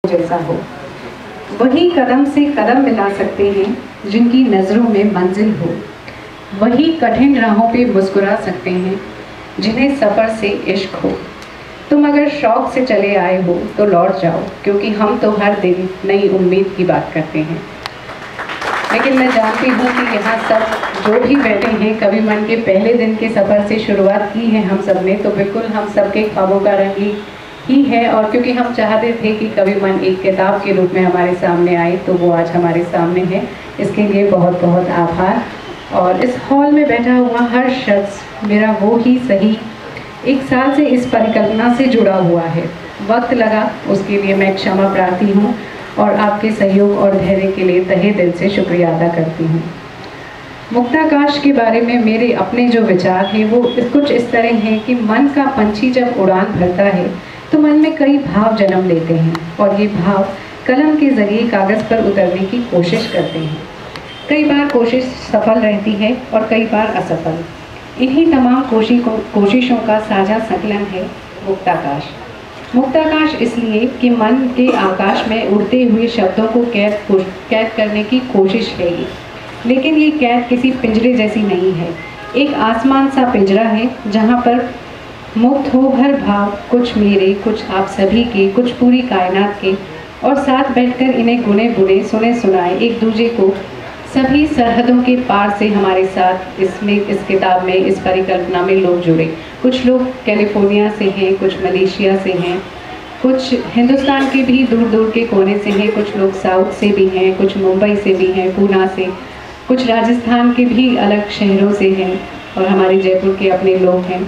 जैसा हो। वही कदम से कदम मिला सकते हैं जिनकी नज़रों में मंजिल हो। वही कठिन राहों पे मुस्कुरा सकते हैं जिन्हें सफ़र से इश्क हो। तुम अगर शौक़ से चले आए हो तो लौट जाओ, क्योंकि हम तो हर दिन नई उम्मीद की बात करते हैं। लेकिन मैं जानती हूँ कि यहाँ सब जो भी बैठे हैं कवि मन के पहले दिन के सफ़र से शुरुआत की है हम सब ने, तो बिल्कुल हम सबके ख्वाबों का रंग ही है। और क्योंकि हम चाहते थे कि कवि मन एक किताब के रूप में हमारे सामने आए, तो वो आज हमारे सामने है। इसके लिए बहुत बहुत आभार। और इस हॉल में बैठा हुआ हर शख्स मेरा वो ही सही 1 साल से इस परिकल्पना से जुड़ा हुआ है। वक्त लगा, उसके लिए मैं क्षमा प्रार्थी हूँ और आपके सहयोग और धैर्य के लिए तहे दिल से शुक्रिया अदा करती हूँ। मुक्ताकाश के बारे में मेरे अपने जो विचार हैं वो कुछ इस तरह हैं कि मन का पंछी जब उड़ान भरता है तो मन में कई भाव जन्म लेते हैं और ये भाव कलम के ज़रिए कागज़ पर उतरने की कोशिश करते हैं। कई बार कोशिश सफल रहती है और कई बार असफल। इन्हीं तमाम कोशिशों का साझा संकलन है मुक्ताकाश। मुक्ताकाश इसलिए कि मन के आकाश में उड़ते हुए शब्दों को कैद करने की कोशिश है ये। लेकिन ये कैद किसी पिंजरे जैसी नहीं है। एक आसमान सा पिंजरा है जहाँ पर मुक्त हो हर भाव, कुछ मेरे, कुछ आप सभी के, कुछ पूरी कायनात के, और साथ बैठकर इन्हें गुने बुने सुने सुनाए एक दूसरे को सभी सरहदों के पार से हमारे साथ इस किताब में, इस परिकल्पना में लोग जुड़े। कुछ लोग कैलिफोर्निया से हैं, कुछ मलेशिया से हैं, कुछ हिंदुस्तान के भी दूर दूर के कोने से हैं, कुछ लोग साउथ से भी हैं, कुछ मुंबई से भी हैं, पूना से, कुछ राजस्थान के भी अलग शहरों से हैं और हमारे जयपुर के अपने लोग हैं।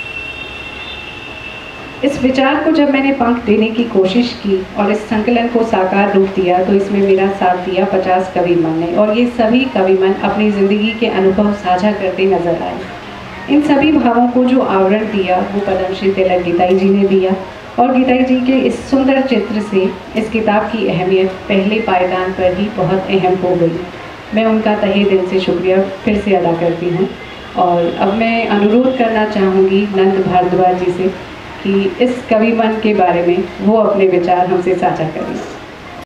इस विचार को जब मैंने पंख देने की कोशिश की और इस संकलन को साकार रूप दिया तो इसमें मेरा साथ दिया 50 कवि मन ने, और ये सभी कवि मन अपनी ज़िंदगी के अनुभव साझा करते नजर आए। इन सभी भावों को जो आवरण दिया वो पद्मश्री तिलक गीताई जी ने दिया, और गीताई जी के इस सुंदर चित्र से इस किताब की अहमियत पहले पायदान पर ही बहुत अहम हो गई। मैं उनका तहे दिल से शुक्रिया फिर से अदा करती हूँ। और अब मैं अनुरोध करना चाहूँगी नंद भारद्वाज जी से कि इस कवि मन के बारे में वो अपने विचार हमसे साझा करें।